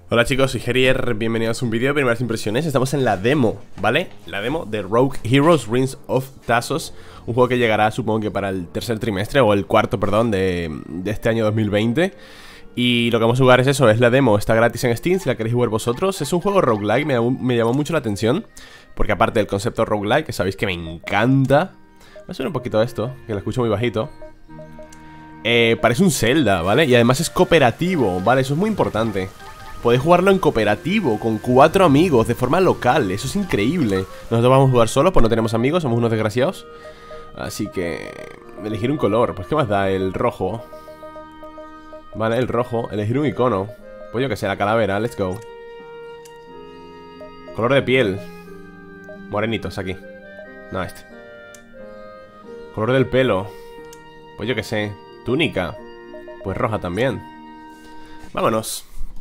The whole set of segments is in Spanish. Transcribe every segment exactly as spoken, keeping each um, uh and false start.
Hola chicos, soy Gerier, bienvenidos a un vídeo de primeras impresiones. Estamos en la demo, ¿vale? La demo de Rogue Heroes Rings of Tasos. Un juego que llegará, supongo que para el tercer trimestre, o el cuarto, perdón, de, de este año dos mil veinte. Y lo que vamos a jugar es eso, es la demo, está gratis en Steam si la queréis jugar vosotros. Es un juego roguelike, me, me llamó mucho la atención, porque aparte del concepto roguelike, que sabéis que me encanta. Voy a subir un poquito esto, que lo escucho muy bajito. eh, Parece un Zelda, ¿vale? Y además es cooperativo, ¿vale? Eso es muy importante. Podéis jugarlo en cooperativo, con cuatro amigos, de forma local. Eso es increíble. Nosotros vamos a jugar solos, pues no tenemos amigos, somos unos desgraciados. Así que... elegir un color, pues ¿qué más da? El rojo. Vale, el rojo, elegir un icono. Pues yo que sé, la calavera, let's go. Color de piel. Morenitos, aquí. No, este. Color del pelo. Pues yo que sé, túnica. Pues roja también. Vámonos.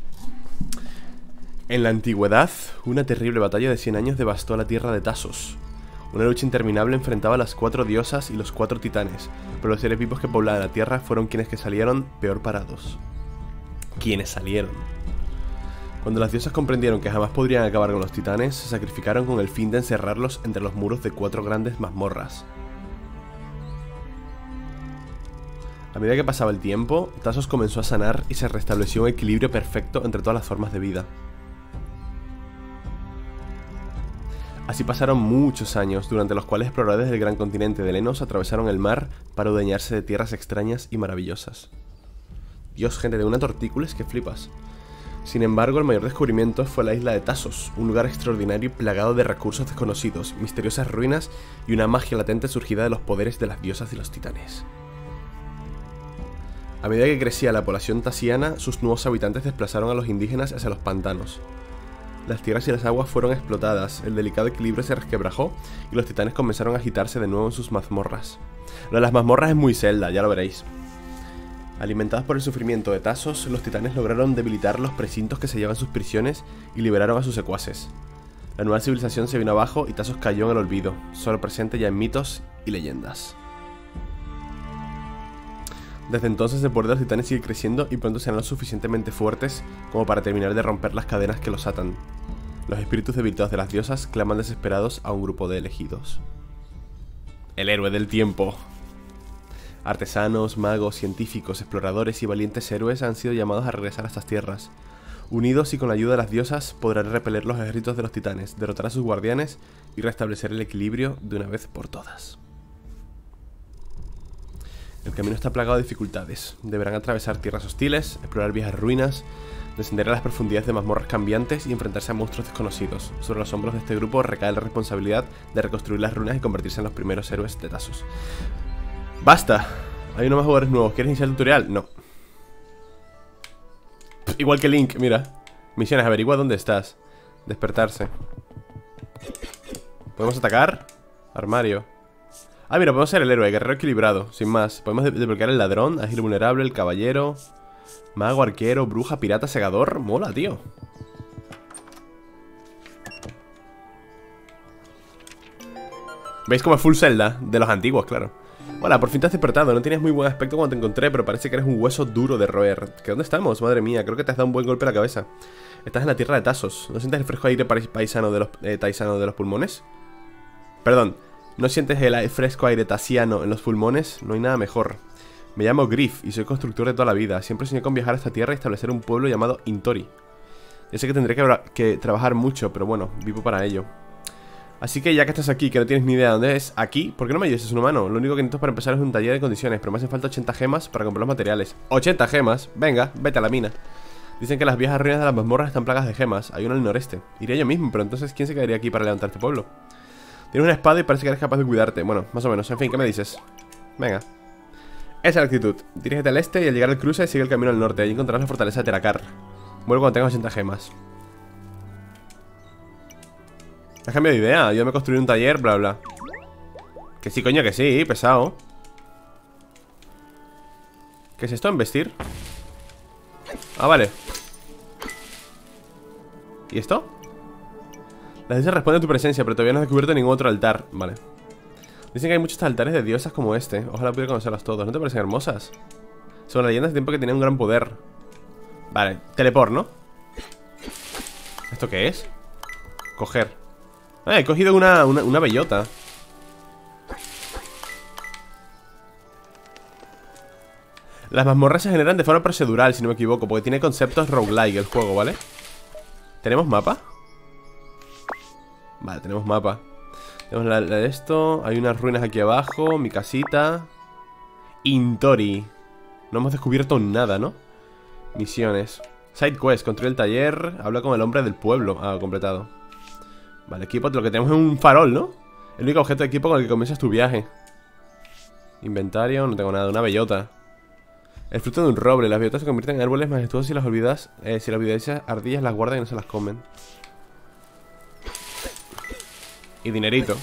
En la antigüedad, una terrible batalla de cien años devastó la tierra de Tasos. Una lucha interminable enfrentaba a las cuatro diosas y los cuatro titanes, pero los seres vivos que poblaban la tierra fueron quienes que salieron peor parados. Quienes salieron. Cuando las diosas comprendieron que jamás podrían acabar con los titanes, se sacrificaron con el fin de encerrarlos entre los muros de cuatro grandes mazmorras. A medida que pasaba el tiempo, Tasos comenzó a sanar y se restableció un equilibrio perfecto entre todas las formas de vida. Así pasaron muchos años, durante los cuales exploradores del gran continente de Lenos atravesaron el mar para adueñarse de tierras extrañas y maravillosas. Dios, gente, de una tortícolis que flipas. Sin embargo, el mayor descubrimiento fue la isla de Tasos, un lugar extraordinario y plagado de recursos desconocidos, misteriosas ruinas y una magia latente surgida de los poderes de las diosas y los titanes. A medida que crecía la población tasiana, sus nuevos habitantes desplazaron a los indígenas hacia los pantanos. Las tierras y las aguas fueron explotadas, el delicado equilibrio se resquebrajó y los titanes comenzaron a agitarse de nuevo en sus mazmorras. Lo de las mazmorras es muy Zelda, ya lo veréis. Alimentados por el sufrimiento de Tasos, los titanes lograron debilitar los precintos que sellaban sus prisiones y liberaron a sus secuaces. La nueva civilización se vino abajo y Tasos cayó en el olvido, solo presente ya en mitos y leyendas. Desde entonces el poder de los titanes sigue creciendo y pronto serán lo suficientemente fuertes como para terminar de romper las cadenas que los atan. Los espíritus debilitados de las diosas claman desesperados a un grupo de elegidos. El héroe del tiempo. Artesanos, magos, científicos, exploradores y valientes héroes han sido llamados a regresar a estas tierras. Unidos y con la ayuda de las diosas podrán repeler los ejércitos de los titanes, derrotar a sus guardianes y restablecer el equilibrio de una vez por todas. El camino está plagado de dificultades. Deberán atravesar tierras hostiles, explorar viejas ruinas, descender a las profundidades de mazmorras cambiantes y enfrentarse a monstruos desconocidos. Sobre los hombros de este grupo recae la responsabilidad de reconstruir las ruinas y convertirse en los primeros héroes de Tasos. ¡Basta! Hay unos más jugadores nuevos. ¿Quieres iniciar el tutorial? No. Pff, igual que Link, mira. Misiones, averigua dónde estás. Despertarse. ¿Podemos atacar? Armario. Ah, mira, podemos ser el héroe, guerrero equilibrado, sin más. Podemos desbloquear el ladrón, ágil vulnerable, el caballero, mago, arquero, bruja, pirata, segador. Mola, tío. ¿Veis como es full Zelda? De los antiguos, claro. Hola, por fin te has despertado. No tenías muy buen aspecto cuando te encontré, pero parece que eres un hueso duro de roer. ¿Qué dónde estamos? Madre mía, creo que te has dado un buen golpe a la cabeza. Estás en la tierra de Tasos. ¿No sientes el fresco aire paisano de los, eh, taisano de los pulmones? Perdón. ¿No sientes el fresco aire tasiano en los pulmones? No hay nada mejor. Me llamo Griff y soy constructor de toda la vida. Siempre soñé con viajar a esta tierra y establecer un pueblo llamado Intori. Ya sé que tendré que, que trabajar mucho, pero bueno, vivo para ello. Así que ya que estás aquí, que no tienes ni idea de dónde es, aquí, ¿por qué no me ayudas? Es un humano. Lo único que necesito para empezar es un taller de condiciones, pero me hacen falta ochenta gemas para comprar los materiales. ¿ochenta gemas? Venga, vete a la mina. Dicen que las viejas ruinas de las mazmorras están plagas de gemas. Hay una al noreste. Iré yo mismo, pero entonces ¿quién se quedaría aquí para levantar este pueblo? Tienes una espada y parece que eres capaz de cuidarte. Bueno, más o menos. En fin, ¿qué me dices? Venga. Esa es la actitud. Dirígete al este y al llegar al cruce sigue el camino al norte. Allí encontrarás la fortaleza de Terakar. Vuelvo cuando tengas ochenta gemas. ¿Has cambiado de idea? Yo me construí un taller, bla, bla. Que sí, coño, que sí. Pesado. ¿Qué es esto? ¿Investir? Ah, vale. ¿Y esto? La diosa responde a tu presencia, pero todavía no has descubierto ningún otro altar. Vale. Dicen que hay muchos altares de diosas como este. Ojalá pudiera conocerlos todos. ¿No te parecen hermosas? Son leyendas de tiempo que tenían un gran poder. Vale, teleport, ¿no? ¿Esto qué es? Coger. Ah, he cogido una, una, una bellota. Las mazmorras se generan de forma procedural, si no me equivoco, porque tiene conceptos roguelike el juego, ¿vale? ¿Tenemos mapa? Vale, tenemos mapa. Tenemos la, la de esto. Hay unas ruinas aquí abajo. Mi casita. Intori. No hemos descubierto nada, ¿no? Misiones. Side quest, construye el taller. Habla con el hombre del pueblo. Ah, completado. Vale, equipo, lo que tenemos es un farol, ¿no? El único objeto de equipo con el que comienzas tu viaje. Inventario, no tengo nada, una bellota. El fruto de un roble, las bellotas se convierten en árboles majestuosos si las olvidas, eh, si las olvidas ardillas las guardan y no se las comen. Y dinerito.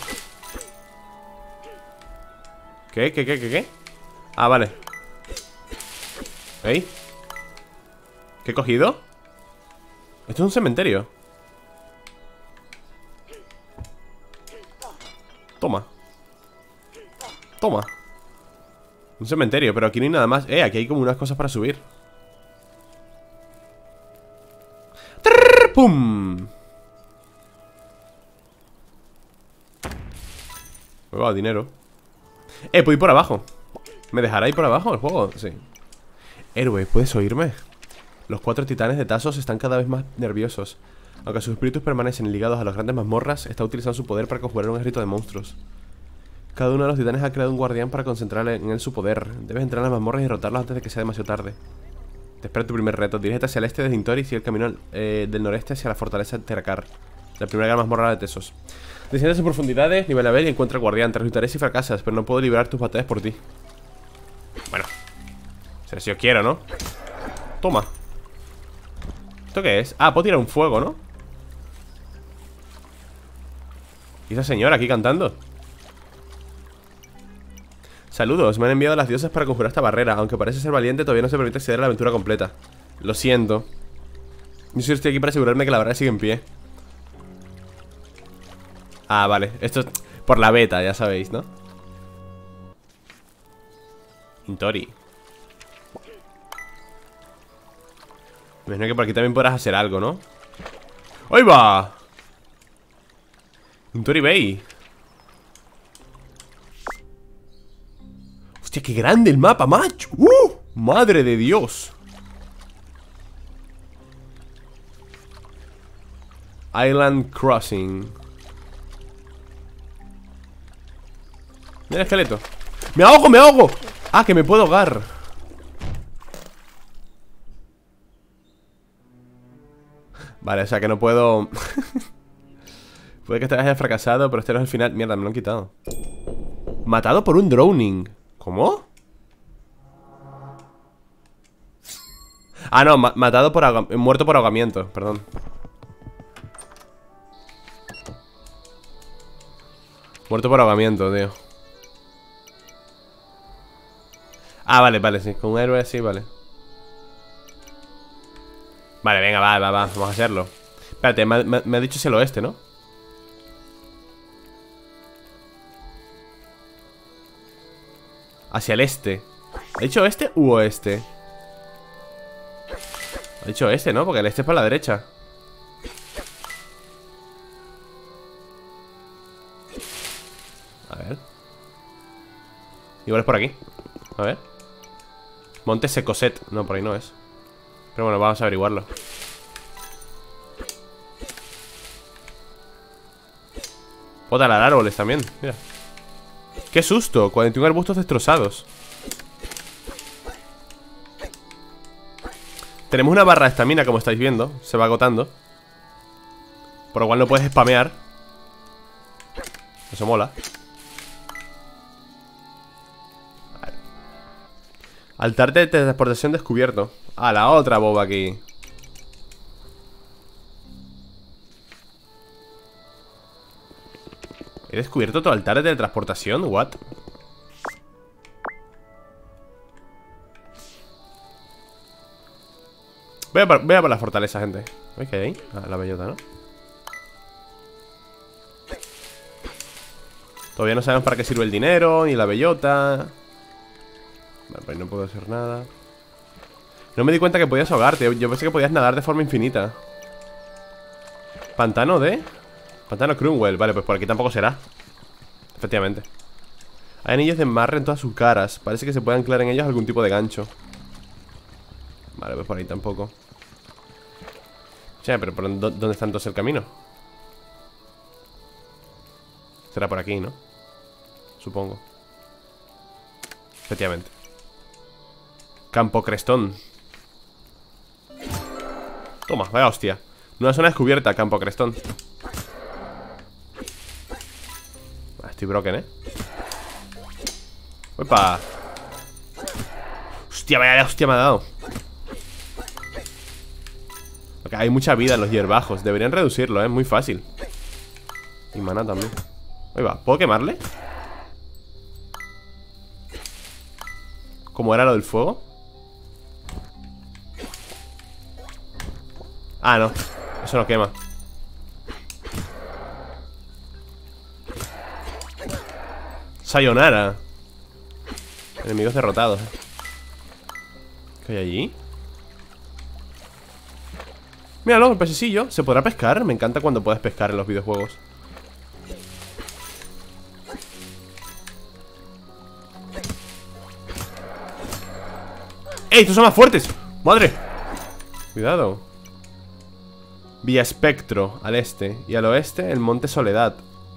¿Qué? ¿Qué? ¿Qué? ¿Qué? ¿Qué? Ah, vale. ¿Ey? ¿Qué he cogido? Esto es un cementerio. Toma. Toma. Un cementerio, pero aquí no hay nada más. Eh, aquí hay como unas cosas para subir. ¡Trrr! ¡Pum! Oh, dinero. Eh, puedo ir por abajo. ¿Me dejará ir por abajo el juego? Sí. Héroe, ¿puedes oírme? Los cuatro titanes de Tasos están cada vez más nerviosos. Aunque sus espíritus permanecen ligados a las grandes mazmorras, está utilizando su poder para conjurar un ejército de monstruos. Cada uno de los titanes ha creado un guardián para concentrar en él su poder. Debes entrar en las mazmorras y derrotarlos antes de que sea demasiado tarde. Te espera tu primer reto. Dirígete hacia el este desde Intori y sigue el camino eh, del noreste hacia la fortaleza de Terakar, la primera gran mazmorra de Tesos. Desciende en profundidades, nivel a ver y encuentra el guardián. Te resultaré si fracasas, pero no puedo liberar tus batallas por ti. Bueno, será si yo quiero, ¿no? Toma. ¿Esto qué es? Ah, puedo tirar un fuego, ¿no? ¿Y esa señora aquí cantando? Saludos, me han enviado las diosas para conjurar esta barrera. Aunque parece ser valiente, todavía no se permite acceder a la aventura completa. Lo siento. Yo solo estoy aquí para asegurarme que la barrera sigue en pie. Ah, vale, esto es por la beta, ya sabéis, ¿no? Intori. Me imagino que por aquí también podrás hacer algo, ¿no? ¡Ahí va! Intori Bay. Hostia, qué grande el mapa, macho. ¡Uh! Madre de Dios. Island Crossing. Mira el esqueleto. ¡Me ahogo, me ahogo! Ah, que me puedo ahogar. Vale, o sea que no puedo. Puede que este haya fracasado, pero este no es el final. Mierda, me lo han quitado. Matado por un drowning. ¿Cómo? Ah, no, ma matado por ahogamiento. Muerto por ahogamiento, perdón. Muerto por ahogamiento, tío. Ah, vale, vale, sí. Con un héroe así, vale. Vale, venga, va, va, va. Vamos a hacerlo. Espérate, me, me, me ha dicho es el oeste, ¿no? Hacia el este. ¿Ha dicho este u oeste? Ha dicho este, ¿no? Porque el este es para la derecha. A ver. Igual es por aquí. A ver. Monte Secoset. No, por ahí no es. Pero bueno, vamos a averiguarlo. Puedo talar árboles también, mira. ¡Qué susto! cuarenta y uno arbustos destrozados. Tenemos una barra de estamina, como estáis viendo. Se va agotando. Por lo cual no puedes spamear. Eso mola. Vale. Altar de transportación descubierto. Ah, la otra boba aquí. ¿He descubierto otro altar de teletransportación? ¿What? Voy a, por, voy a por la fortaleza, gente. ¿Veis qué hay ahí? Ah, la bellota, ¿no? Todavía no sabemos para qué sirve el dinero, ni la bellota. Vale, pues no puedo hacer nada. No me di cuenta que podías ahogarte. Yo pensé que podías nadar de forma infinita. Pantano de... Pantano Crumwell. Vale, pues por aquí tampoco será. Efectivamente. Hay anillos de embarre en todas sus caras. Parece que se puede anclar en ellos algún tipo de gancho. Vale, pues por ahí tampoco. Che, pero ¿por dónde está entonces el camino? Será por aquí, ¿no? Supongo. Efectivamente. Campo Crestón. Toma, vaya hostia. Nueva zona descubierta, Campo Crestón. Estoy broken, ¿eh? ¡Opa! Hostia, vaya hostia me ha dado. Okay, hay mucha vida en los hierbajos. Deberían reducirlo, ¿eh? Muy fácil. Y mana también. Ahí va, ¿puedo quemarle? ¿Cómo era lo del fuego? Ah, no. Eso no quema. Sayonara. Enemigos derrotados, ¿eh? ¿Qué hay allí? Míralo, el pececillo. ¿Se podrá pescar? Me encanta cuando puedes pescar en los videojuegos. ¡Ey! ¡Estos son más fuertes! ¡Madre! Cuidado. Vía Espectro al este. Y al oeste el Monte Soledad.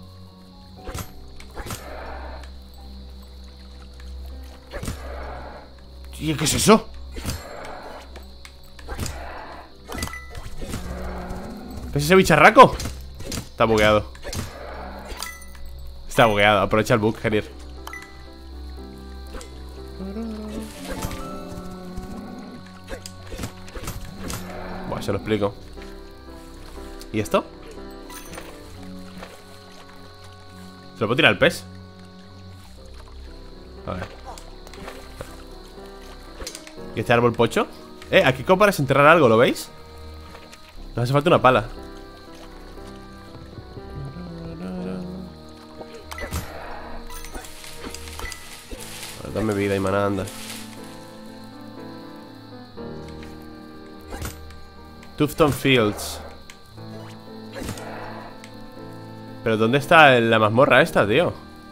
¿Y qué es eso? ¿Qué es ese bicharraco? Está bugueado. Está bugueado, aprovecha el bug, Gerier. Buah, se lo explico. ¿Y esto? ¿Se lo puedo tirar al pez? A ver. ¿Y este árbol pocho? Eh, aquí como para desenterrar algo, ¿lo veis? Nos hace falta una pala. Vale, dame vida y maná, anda. Tufton Fields. ¿Pero dónde está la mazmorra esta, tío?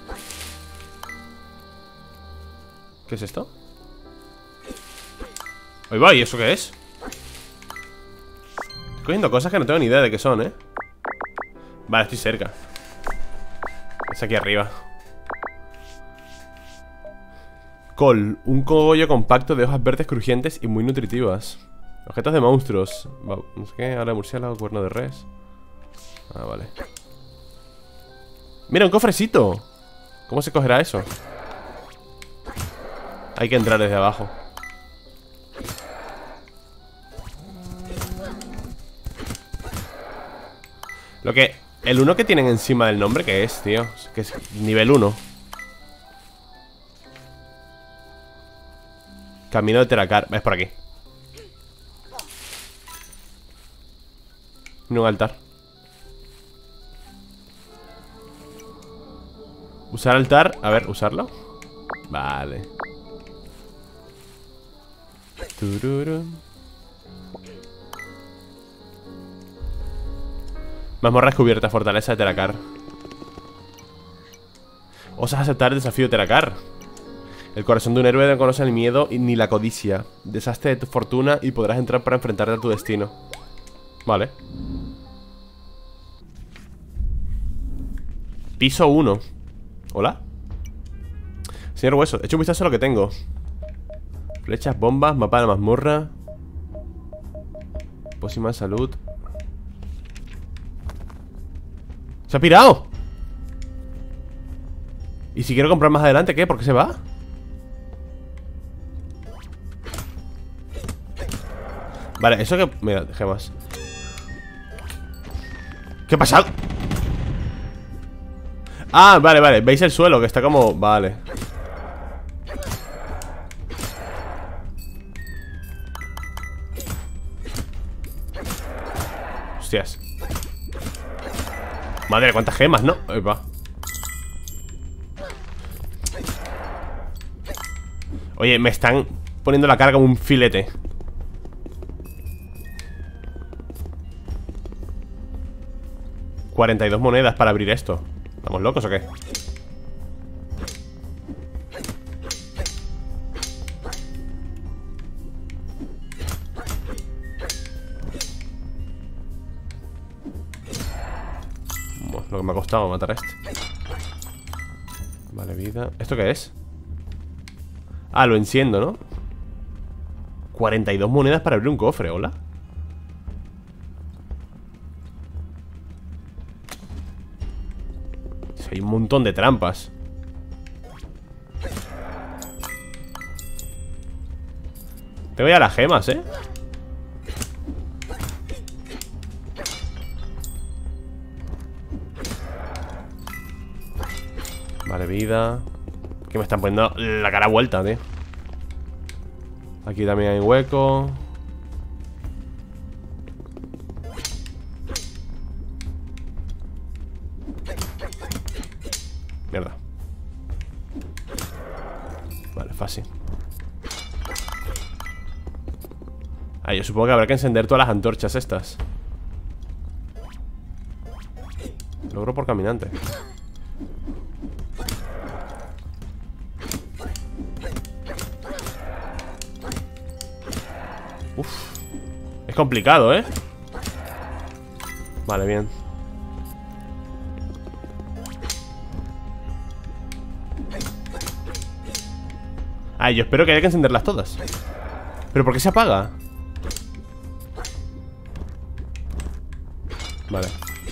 ¿Qué es esto? Ahí va, ¿y eso qué es? Estoy cogiendo cosas que no tengo ni idea de qué son, ¿eh? Vale, estoy cerca. Es aquí arriba. Col, un cogollo compacto de hojas verdes crujientes y muy nutritivas. Objetos de monstruos. No sé qué, ahora murciélago, cuerno de res. Ah, vale. ¡Mira, un cofrecito! ¿Cómo se cogerá eso? Hay que entrar desde abajo. Lo que... El uno que tienen encima del nombre, ¿qué es, tío? Que es nivel uno. Camino de Teracar. Es por aquí. Un altar. Usar altar. A ver, ¿usarlo? Vale. Tururú. Mazmorra descubierta, fortaleza de Teracar. ¿Osas aceptar el desafío de Teracar? El corazón de un héroe no conoce el miedo ni la codicia. Deshazte de tu fortuna y podrás entrar para enfrentarte a tu destino. Vale. Piso uno. ¿Hola? Señor Hueso, echa un vistazo a lo que tengo. Flechas, bombas, mapa de la mazmorra. Pócima de salud. ¡Se ha pirado! ¿Y si quiero comprar más adelante, qué? ¿Por qué se va? Vale, eso que... Mira, gemas. ¿Qué ha pasado? Ah, vale, vale. ¿Veis el suelo? Que está como... Vale. Hostias. Madre, cuántas gemas, ¿no? Ahí va. Oye, me están poniendo la cara como un filete. cuarenta y dos monedas para abrir esto. ¿Estamos locos o qué? Lo que me ha costado matar a este. Vale, vida. ¿Esto qué es? Ah, lo enciendo, ¿no? cuarenta y dos monedas para abrir un cofre, ¿hola? Hay un montón de trampas. Tengo ya las gemas, ¿eh? Vale, vida. Que me están poniendo la cara vuelta, tío. Aquí también hay hueco. Mierda. Vale, fácil. Ah, yo supongo que habrá que encender todas las antorchas estas. Logro por caminante. Uf. Es complicado, ¿eh? Vale, bien. Ah, yo espero que haya que encenderlas todas. ¿Pero por qué se apaga? Vale.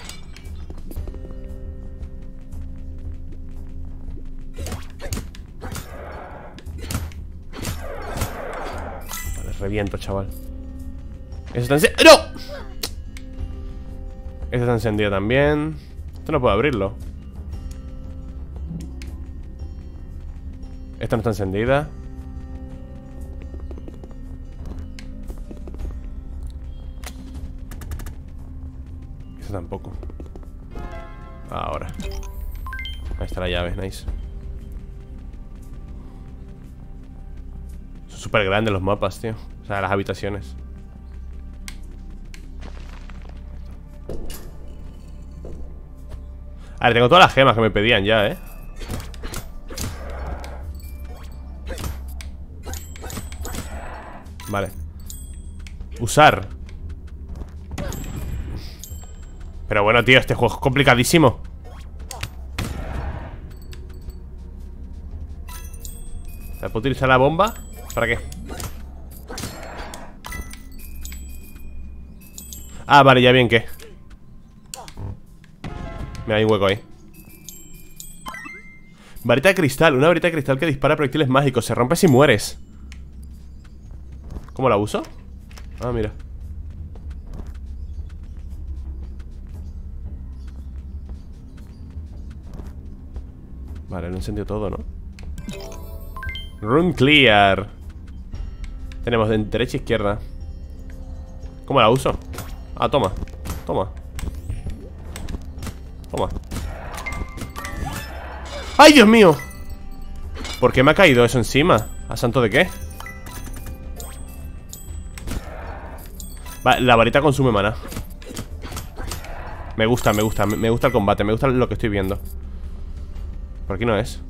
Vale, reviento, chaval. Eso está encendido. ¡No! Eso está encendido también. Esto no puedo abrirlo. Esta no está encendida. Esta tampoco. Ahora. Ahí está la llave, nice. Son súper grandes los mapas, tío. O sea, las habitaciones. A ver, tengo todas las gemas que me pedían ya, eh. Vale. Usar. Pero bueno, tío, este juego es complicadísimo. ¿Puedo utilizar la bomba? ¿Para qué? Ah, vale, ya bien, ¿qué? Mira, hay un hueco ahí. Varita de cristal. Una varita de cristal que dispara proyectiles mágicos. Se rompe si mueres. ¿Cómo la uso? Ah, mira. Vale, lo encendió todo, ¿no? Room clear. Tenemos de derecha e izquierda. ¿Cómo la uso? Ah, toma. Toma. Toma. ¡Ay, Dios mío! ¿Por qué me ha caído eso encima? ¿A santo de qué? Vale, la varita consume mana. Me gusta, me gusta, me gusta el combate. Me gusta lo que estoy viendo. Por aquí no es.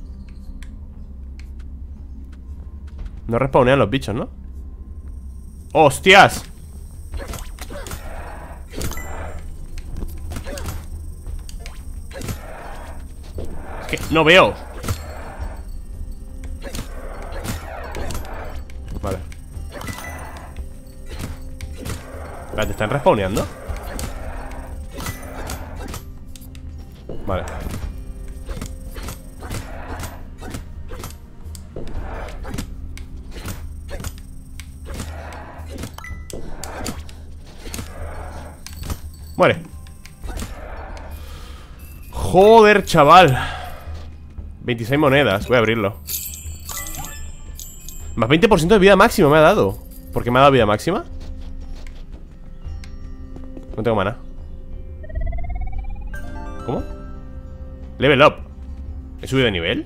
No respawnean los bichos, ¿no? ¡Hostias! Es que no veo. Vale. ¿Te están respawneando? Vale. Muere. Joder, chaval. veintiséis monedas, voy a abrirlo. Más veinte por ciento de vida máxima me ha dado. ¿Por qué me ha dado vida máxima? No tengo mana. ¿Cómo? Level up. ¿He subido de nivel?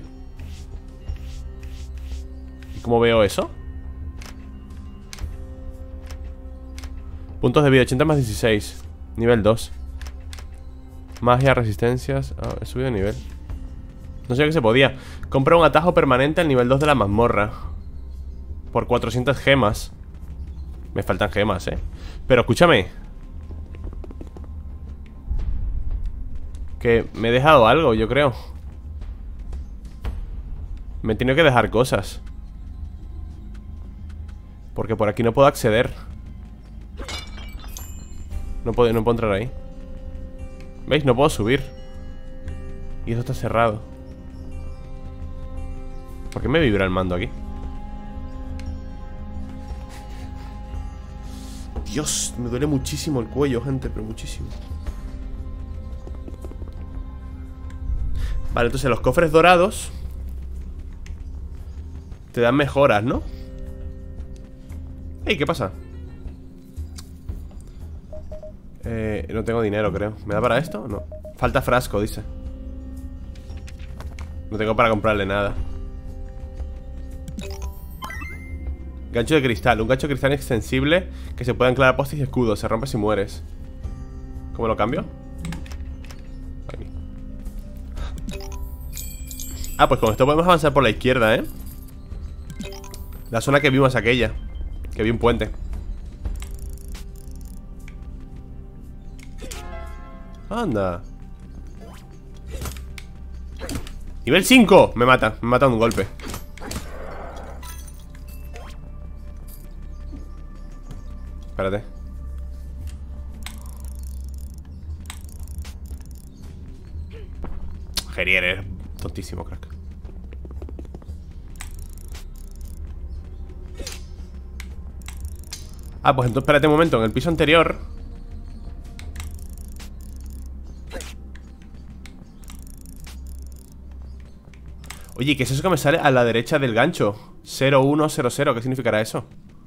¿Y cómo veo eso? Puntos de vida, ochenta más dieciséis. Nivel dos. Magia, resistencias. Ah, he subido de nivel. No sé que se podía. Compra un atajo permanente al nivel dos de la mazmorra. Por cuatrocientas gemas. Me faltan gemas, eh. Pero escúchame. Que me he dejado algo, yo creo. Me he tenido que dejar cosas. Porque por aquí no puedo acceder. No puedo, no puedo entrar ahí. ¿Veis? No puedo subir. Y eso está cerrado. ¿Por qué me vibra el mando aquí? Dios, me duele muchísimo el cuello, gente, pero muchísimo. Vale, entonces los cofres dorados te dan mejoras, ¿no? Ey, ¿qué pasa? Eh, no tengo dinero, creo. ¿Me da para esto? No. Falta frasco, dice. No tengo para comprarle nada. Gancho de cristal. Un gancho de cristal extensible que se puede anclar a postes y escudos. Se rompe si mueres. ¿Cómo lo cambio? Aquí. Ah, pues con esto podemos avanzar por la izquierda, ¿eh? La zona que vimos aquella. Que vi un puente. Anda. Nivel cinco. Me mata, me mata de un golpe. Espérate. Gerier, eres tontísimo, crack. Ah, pues entonces espérate un momento. En el piso anterior Oye, ¿qué es eso que me sale a la derecha del gancho? cero uno cero cero, ¿qué significará eso?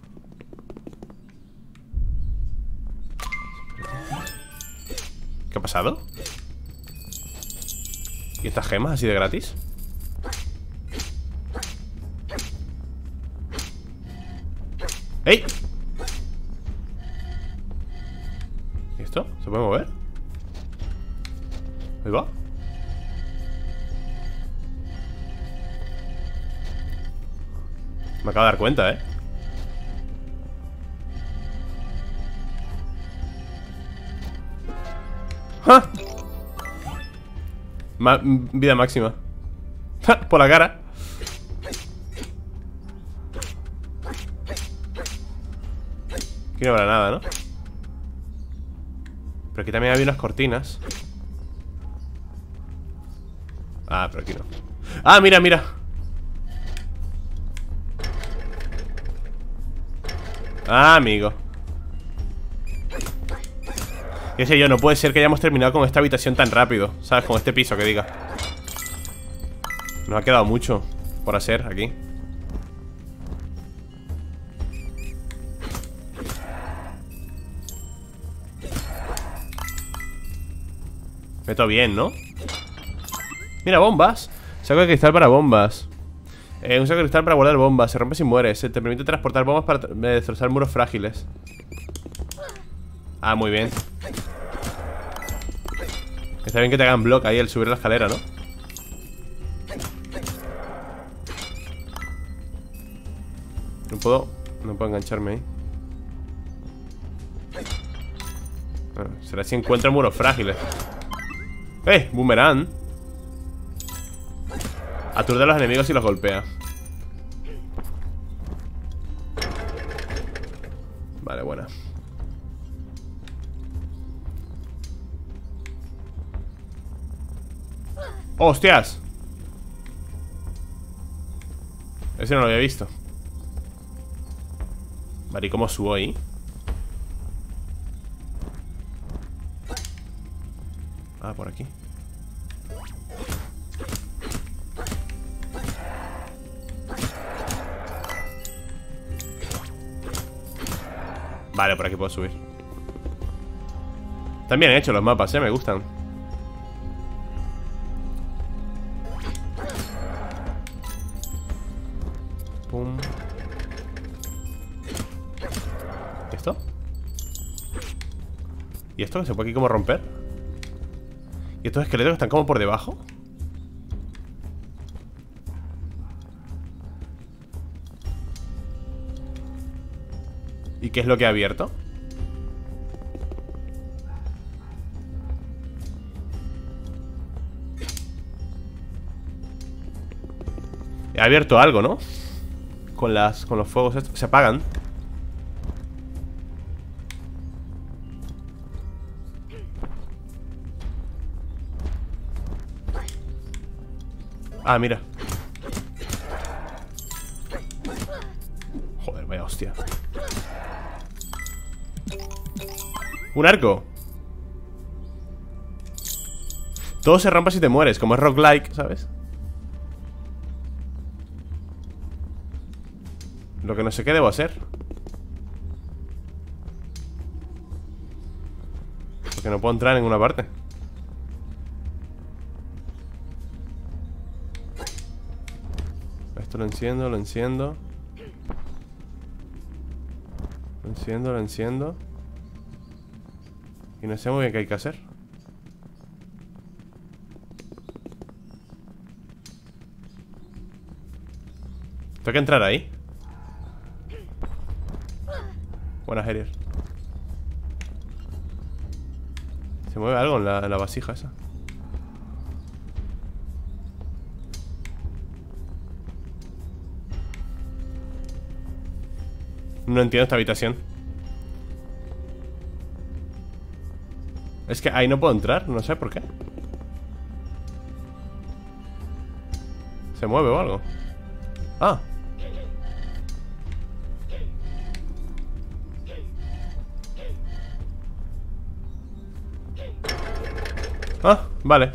¿Qué ha pasado? ¿Y estas gemas así de gratis? ¡Ey! ¿Y esto? ¿Se puede mover? Ahí va. Me acabo de dar cuenta, ¿eh? ¡Ja! Ma vida máxima. ¡Ja! Por la cara. Aquí no habrá nada, ¿no? Pero aquí también había unas cortinas. Ah, pero aquí no. ¡Ah, mira, mira! Ah, amigo. Qué sé yo, no puede ser que hayamos terminado con esta habitación tan rápido, ¿sabes? Con este piso, que diga. Nos ha quedado mucho por hacer aquí. Meto bien, ¿no? Mira, bombas. Saco de cristal para bombas. Eh, un saco de cristal para guardar bombas. Se rompe si mueres. Se te permite transportar bombas para destrozar muros frágiles. Ah, muy bien. Está bien que te hagan block ahí al subir la escalera, ¿no? No puedo... No puedo engancharme ahí. Ah, será si encuentro muros frágiles. ¡Eh! Boomerang. Aturde a los enemigos y los golpea. Vale, buena. ¡Hostias! Ese no lo había visto. Vale, ¿y cómo subo ahí? Ah, por aquí. Vale, por aquí puedo subir. Están bien hechos los mapas, eh, me gustan. Pum. ¿Y esto? ¿Y esto? ¿Se puede aquí como romper? ¿Y estos esqueletos están como por debajo? ¿Y qué es lo que ha abierto? He abierto algo, ¿no? Con las, con los fuegos estos. Se apagan. Ah, mira. Joder, vaya hostia. Un arco. Todo se rompe si te mueres. Como es roguelike, ¿sabes? Lo que no sé qué debo hacer. Porque no puedo entrar en ninguna parte. Esto lo enciendo, lo enciendo. Lo enciendo, lo enciendo. Y no sé muy bien qué hay que hacer. Tengo que entrar ahí. Buenas, Herier. Se mueve algo en la, en la vasija esa. No entiendo esta habitación. Es que ahí no puedo entrar, no sé por qué. ¿Se mueve o algo? Ah. Ah, vale.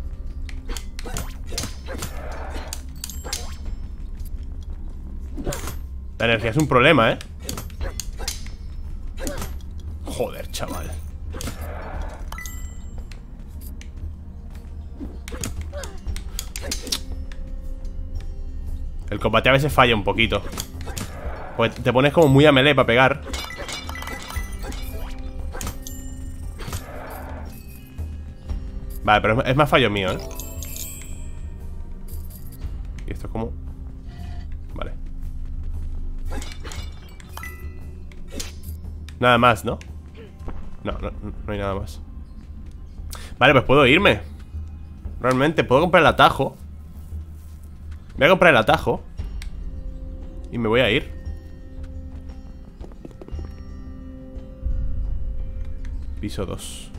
La energía es un problema, ¿eh? Joder, chaval. El combate a veces falla un poquito. Pues te pones como muy a melee para pegar. Vale, pero es más fallo mío, ¿eh? Y esto es como... Vale. Nada más, ¿no? No, no, no hay nada más. Vale, pues puedo irme. Realmente, puedo comprar el atajo. Voy a comprar el atajo. Y me voy a ir. Piso dos.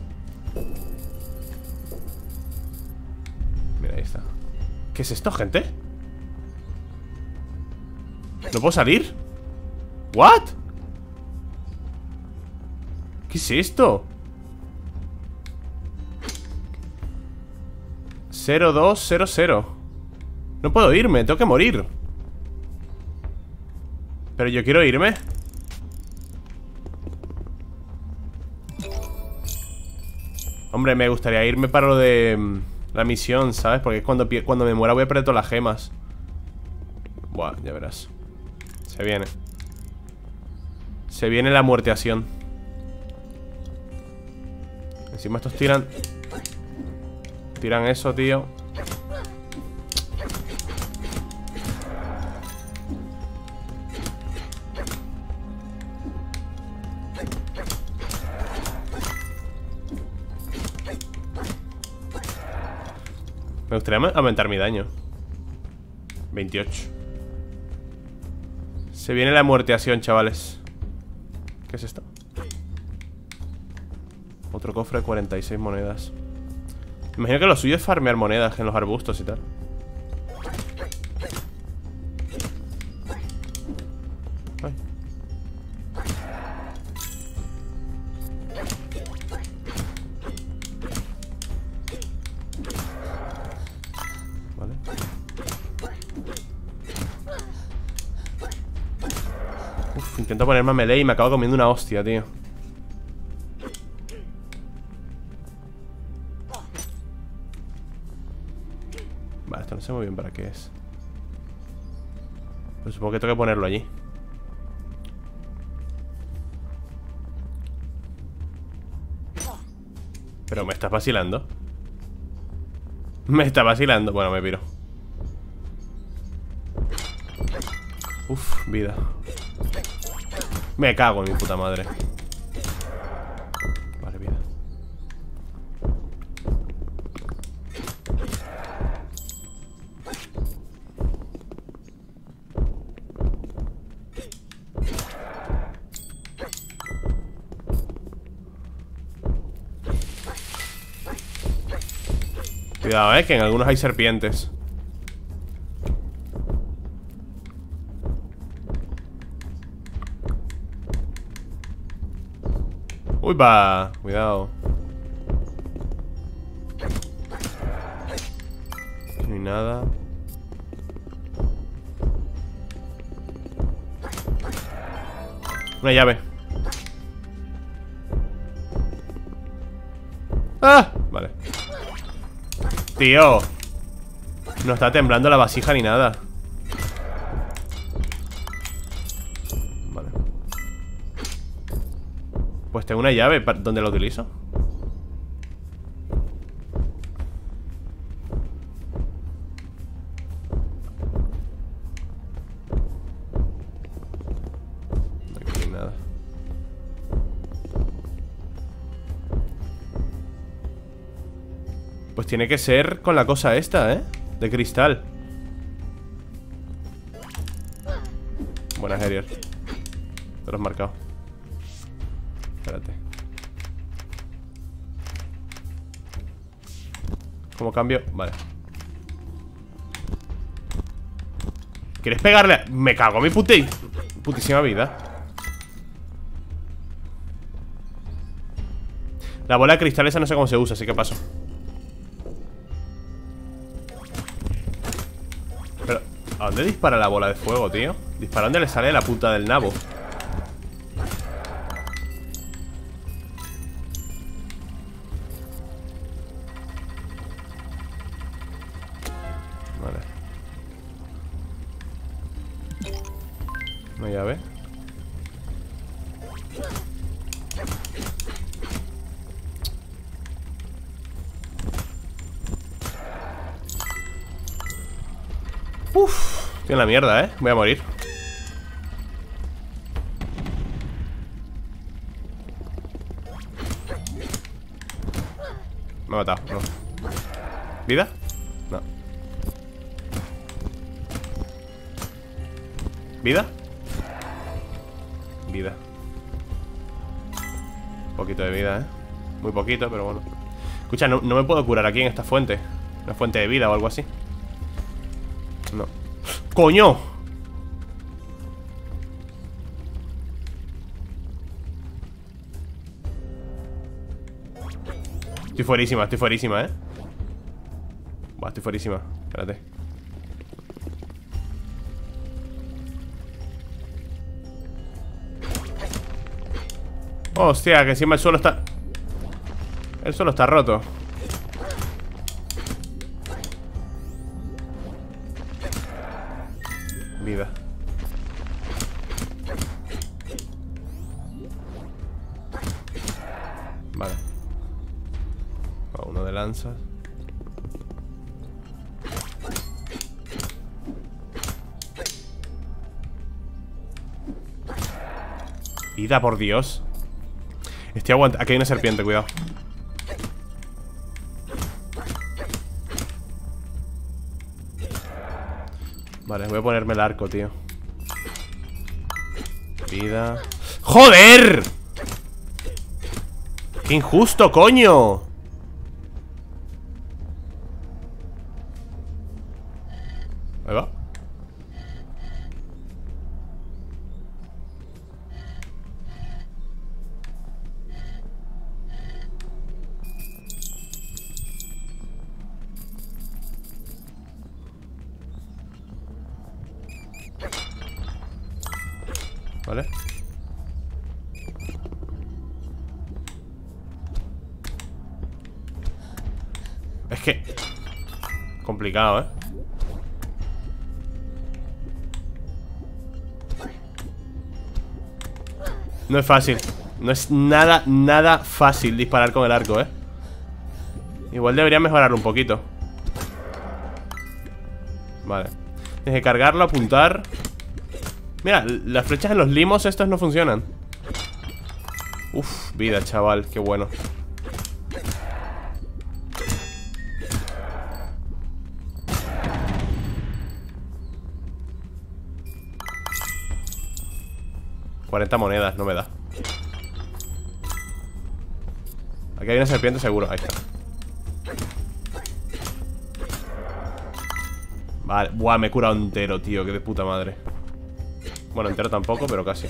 Mira, ahí está. ¿Qué es esto, gente? ¿No puedo salir? ¿What? ¿Qué es esto? cero dos cero cero. No puedo irme, tengo que morir. Pero yo quiero irme. Hombre, me gustaría irme para lo de mm, la misión, ¿sabes? Porque cuando, cuando me muera voy a perder todas las gemas. Buah, ya verás. Se viene. Se viene la muerteación. Encima estos tiran... Tiran eso, tío. Me gustaría aumentar mi daño. veintiocho. Se viene la muerteación, chavales. ¿Qué es esto? Otro cofre de cuarenta y seis monedas. Imagino que lo suyo es farmear monedas en los arbustos y tal. Ay. Vale. Uf, intento ponerme a melee y me acabo comiendo una hostia, tío. Vale, esto no sé muy bien para qué es. Pues supongo que tengo que ponerlo allí. Pero me estás vacilando. Me está vacilando. Bueno, me piro. Uf, vida. Me cago en mi puta madre. Vale, vida. Cuidado, eh, que en algunos hay serpientes. Uy, va. Cuidado. No hay nada. Una llave. ¡Ah! Vale. Tío, no está temblando la vasija ni nada. Vale. Pues tengo una llave. ¿Dónde la utilizo? Aquí no hay nada. Pues tiene que ser con la cosa esta, ¿eh? De cristal. Buena, Harrier. Te lo has marcado. Espérate. ¿Cómo cambio? Vale. ¿Quieres pegarle? Me cago en mi puti... putísima vida. La bola de cristal esa no sé cómo se usa, así que paso. Pero, ¿a dónde dispara la bola de fuego, tío? Dispara donde le sale la puta del nabo. Vale. Una llave. Uff, estoy en la mierda, eh. Voy a morir. Me ha matado, no. ¿Vida? No. ¿Vida? Vida. Un poquito de vida, eh. Muy poquito, pero bueno. Escucha, no, no me puedo curar aquí en esta fuente. Una fuente de vida o algo así. No. ¡Coño! Estoy fuerísima, estoy fuerísima, eh. Buah, estoy fuerísima. Espérate. Hostia, que encima el suelo está... El suelo está roto. Vida. Vale. Oh, uno de lanzas. Vida, por Dios. Estoy aguantando. Aquí hay una serpiente, cuidado. Vale, voy a ponerme el arco, tío. Vida. ¡Joder! ¡Qué injusto, coño! Ahí va. Vale. Es que... complicado, ¿eh? No es fácil. No es nada, nada fácil disparar con el arco, ¿eh? Igual debería mejorarlo un poquito. Vale. Tienes que cargarlo, apuntar. Mira, las flechas en los limos estos no funcionan. Uf, vida, chaval, qué bueno. cuarenta monedas, no me da. Aquí hay una serpiente seguro, ahí está. Vale, buah, me he curado entero, tío, que de puta madre. Bueno, entero tampoco, pero casi.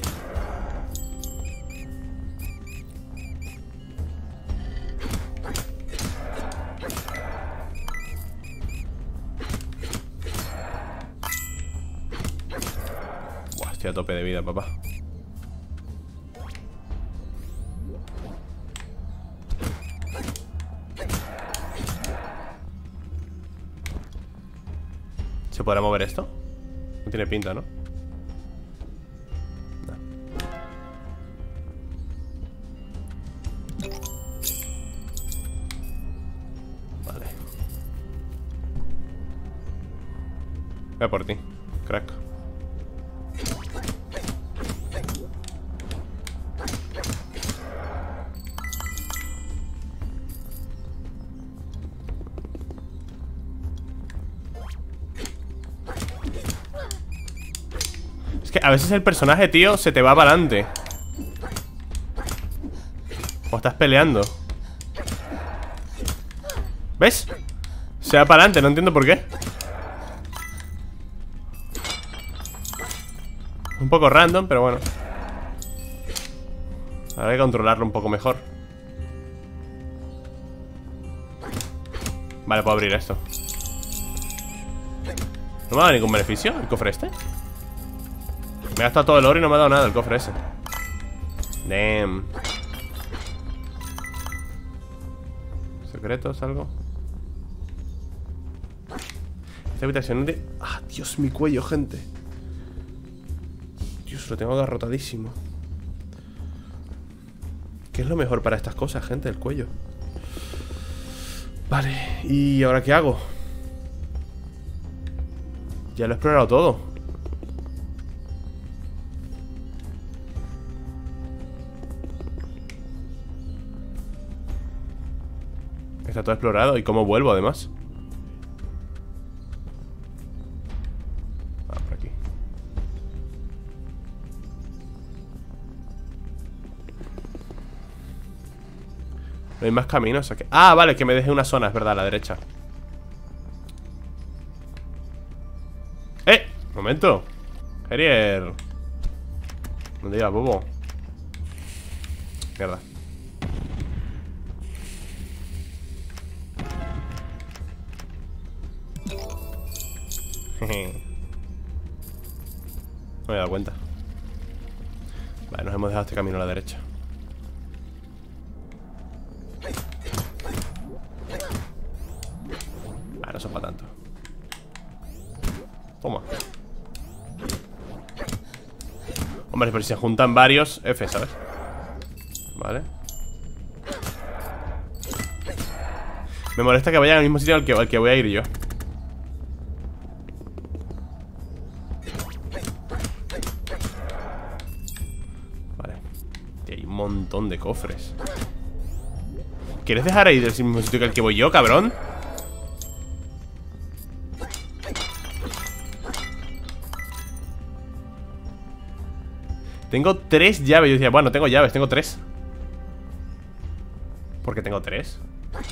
Buah, estoy a tope de vida, papá. ¿Se podrá mover esto? No tiene pinta, ¿no? No. Vale. Voy a por ti, crack. Es que a veces el personaje, tío, se te va para adelante. O estás peleando. ¿Ves? Se va para adelante, no entiendo por qué. Un poco random, pero bueno. Habrá que controlarlo un poco mejor. Vale, puedo abrir esto. ¿No me ha dado ningún beneficio el cofre este? Me he gastado todo el oro y no me ha dado nada el cofre ese. Damn. ¿Secretos? ¿Algo? Esta habitación de... Ah, Dios, mi cuello, gente. Dios, lo tengo agarrotadísimo. ¿Qué es lo mejor para estas cosas, gente? El cuello. Vale, ¿y ahora qué hago? Ya lo he explorado todo. Está todo explorado. ¿Y cómo vuelvo, además? Ah, por aquí. No hay más caminos aquí. Ah, vale, que me deje una zona, es verdad, a la derecha. ¡Eh! ¡Momento! Harrier. ¿Dónde iba, bobo? Mierda. No me he dado cuenta. Vale, nos hemos dejado este camino a la derecha. Vale, no son para tanto. Toma. Hombre, pero si se juntan varios, F, ¿sabes? Vale. Me molesta que vayan al mismo sitio al que, al que voy a ir yo. Un montón de cofres. ¿Quieres dejar ahí del mismo sitio que el que voy yo, cabrón? Tengo tres llaves. Yo decía, bueno, tengo llaves, tengo tres. ¿Por qué tengo tres?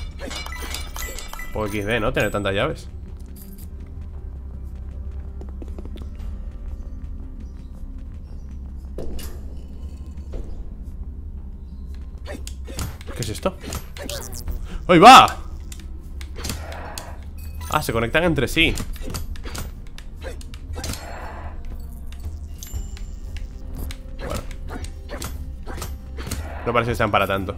Poco equis de, ¿no? Tener tantas llaves. ¿Qué es esto? ¡Ahí va! Ah, se conectan entre sí. Bueno. No parece que sean para tanto.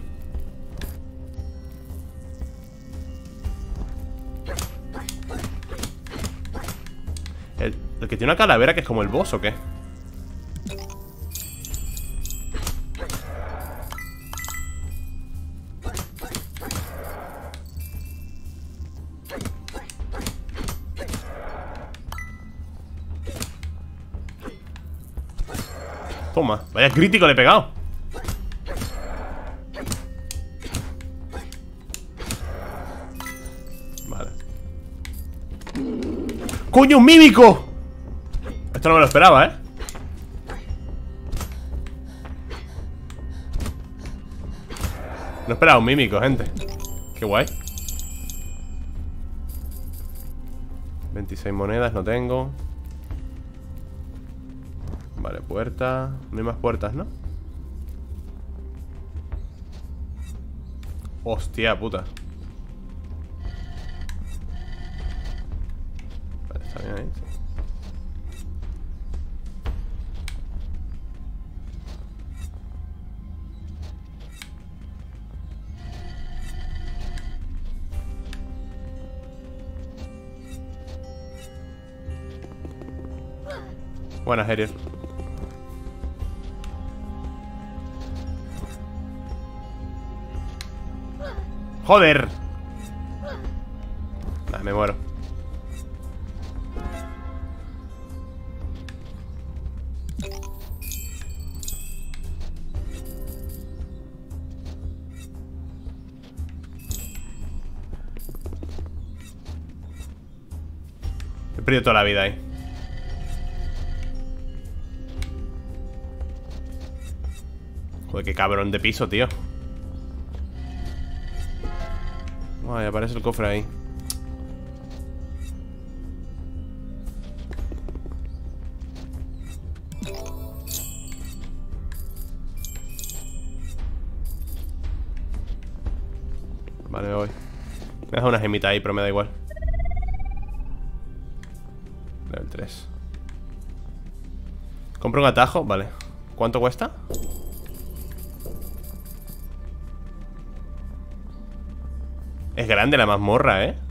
El, el que tiene una calavera que es como el boss, ¿o qué? Toma, vaya crítico le he pegado. Vale. ¡Coño, un mímico! Esto no me lo esperaba, ¿eh? No esperaba un mímico, gente. Qué guay. veintiséis monedas, no tengo. Vale, puerta. No hay más puertas, ¿no? Hostia puta. Vale, está bien ahí, sí. Buenas, Ariel. ¡Joder! Nah, me muero. He perdido toda la vida ahí. Joder, qué cabrón de piso, tío. Ay, aparece el cofre ahí. Vale, me voy. Me deja una gemita ahí, pero me da igual. Level tres. Compro un atajo, vale. ¿Cuánto cuesta? Es grande la mazmorra, ¿eh?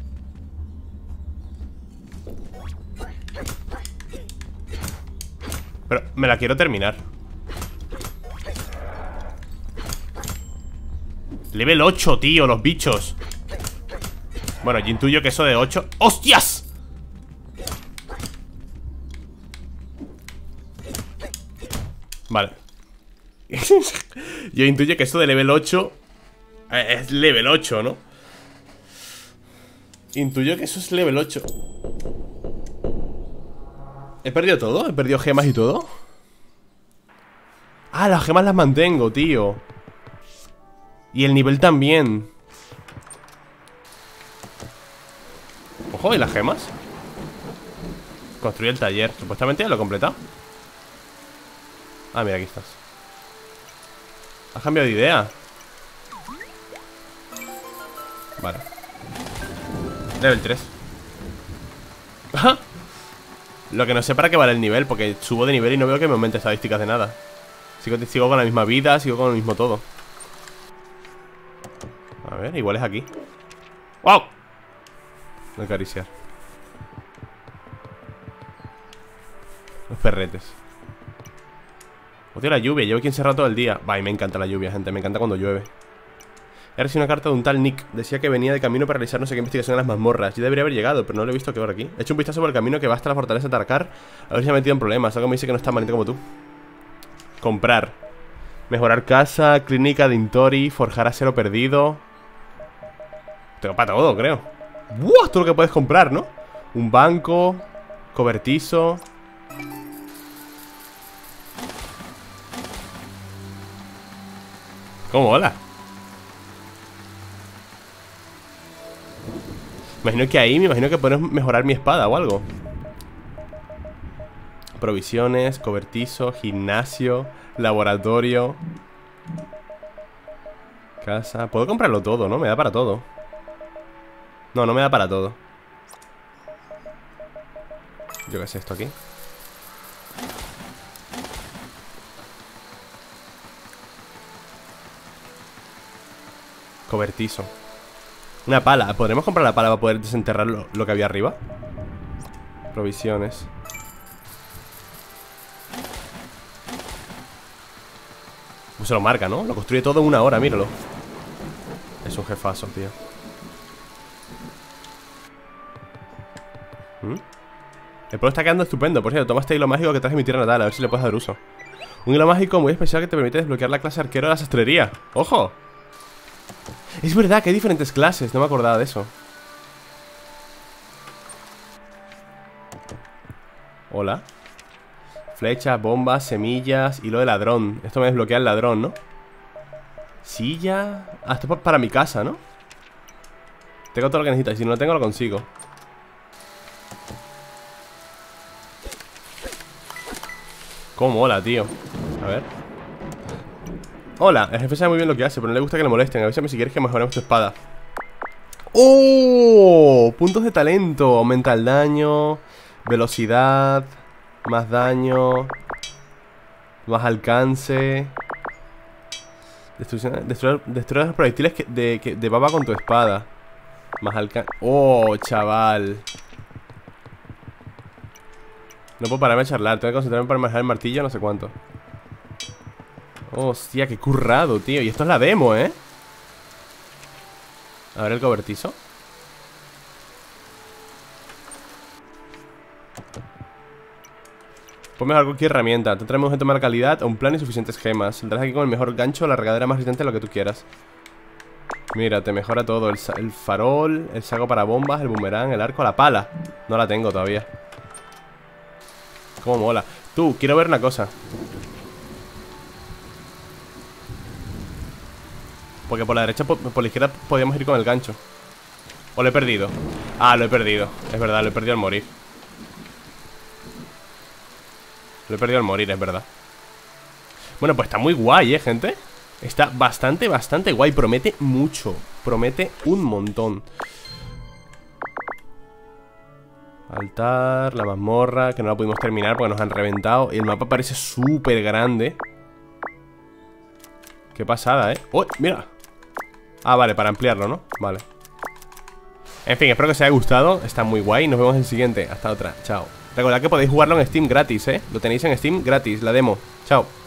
Pero me la quiero terminar. Level ocho, tío, los bichos. Bueno, yo intuyo que eso de ocho... ¡Hostias! Vale. Yo intuyo que eso de level ocho es level ocho, ¿no? Intuyo que eso es level ocho. ¿He perdido todo? ¿He perdido gemas y todo? Ah, las gemas las mantengo, tío. Y el nivel también. Ojo, ¿y las gemas? Construir el taller. Supuestamente ya lo he completado. Ah, mira, aquí estás. ¿Has cambiado de idea? Vale. Level tres. Lo que no sé para qué vale el nivel, porque subo de nivel y no veo que me aumente estadísticas de nada. Sigo, sigo con la misma vida, sigo con lo mismo todo. A ver, igual es aquí. ¡Wow! Voy a acariciar los perretes. Odio la lluvia, llevo aquí encerrado todo el día. Vaya, me encanta la lluvia, gente, me encanta cuando llueve. He recibido una carta de un tal Nick. Decía que venía de camino para realizar no sé qué investigación en las mazmorras. Yo debería haber llegado, pero no lo he visto que ahora aquí. He hecho un vistazo por el camino que va hasta la fortaleza de Tarkar. A ver si me he metido en problemas. Algo me dice que no es tan malito como tú. Comprar. Mejorar casa, clínica de Intori, forjar acero perdido. Tengo para todo, creo. ¡Buah! Todo lo que puedes comprar, ¿no? Un banco, cobertizo. ¿Cómo hola? Me imagino que ahí, me imagino que podemos mejorar mi espada o algo. Provisiones, cobertizo, gimnasio, laboratorio, casa. Puedo comprarlo todo, ¿no? Me da para todo. No, no me da para todo. Yo qué sé, esto aquí. Cobertizo. Una pala. ¿Podremos comprar la pala para poder desenterrar lo, lo que había arriba? Provisiones. Pues se lo marca, ¿no? Lo construye todo en una hora, míralo. Es un jefazo, tío. ¿Mm? El pueblo está quedando estupendo. Por cierto, toma este hilo mágico que traje mi tierra natal. A ver si le puedes dar uso. Un hilo mágico muy especial que te permite desbloquear la clase arquero de la sastrería. ¡Ojo! Es verdad que hay diferentes clases, no me acordaba de eso. Hola. Flechas, bombas, semillas, hilo de ladrón. Esto me desbloquea el ladrón, ¿no? Silla. Ah, esto es para mi casa, ¿no? Tengo todo lo que necesito y si no lo tengo lo consigo. Cómo mola, tío. A ver. Hola, el jefe sabe muy bien lo que hace, pero no le gusta que le molesten. Avísame si quieres que mejoremos tu espada. ¡Oh! Puntos de talento. Aumenta el daño, velocidad, más daño, más alcance. Destrucción, destruir, destruir los proyectiles que, de, que, de baba con tu espada. Más alcance. ¡Oh, chaval! No puedo pararme a charlar. Tengo que concentrarme para manejar el martillo, no sé cuánto. Hostia, qué currado, tío. Y esto es la demo, ¿eh? A ver el cobertizo. Ponme algo aquí, herramienta. Te traemos gente de mala calidad, un plan y suficientes gemas. Saldrás aquí con el mejor gancho, la regadera más resistente, lo que tú quieras. Mira, te mejora todo. El, el farol, el saco para bombas, el boomerang, el arco, la pala. No la tengo todavía. Cómo mola. Tú, quiero ver una cosa. Porque por la derecha, por, por la izquierda podíamos ir con el gancho. ¿O lo he perdido? Ah, lo he perdido. Es verdad, lo he perdido al morir. Lo he perdido al morir, es verdad. Bueno, pues está muy guay, ¿eh, gente? Está bastante, bastante guay. Promete mucho. Promete un montón. Altar, la mazmorra, que no la pudimos terminar porque nos han reventado. Y el mapa parece súper grande. Qué pasada, ¿eh? ¡Oh, mira! Ah, vale, para ampliarlo, ¿no? Vale. En fin, espero que os haya gustado. Está muy guay. Nos vemos en el siguiente. Hasta otra. Chao. Recordad que podéis jugarlo en Steam gratis, ¿eh? Lo tenéis en Steam gratis, la demo. Chao.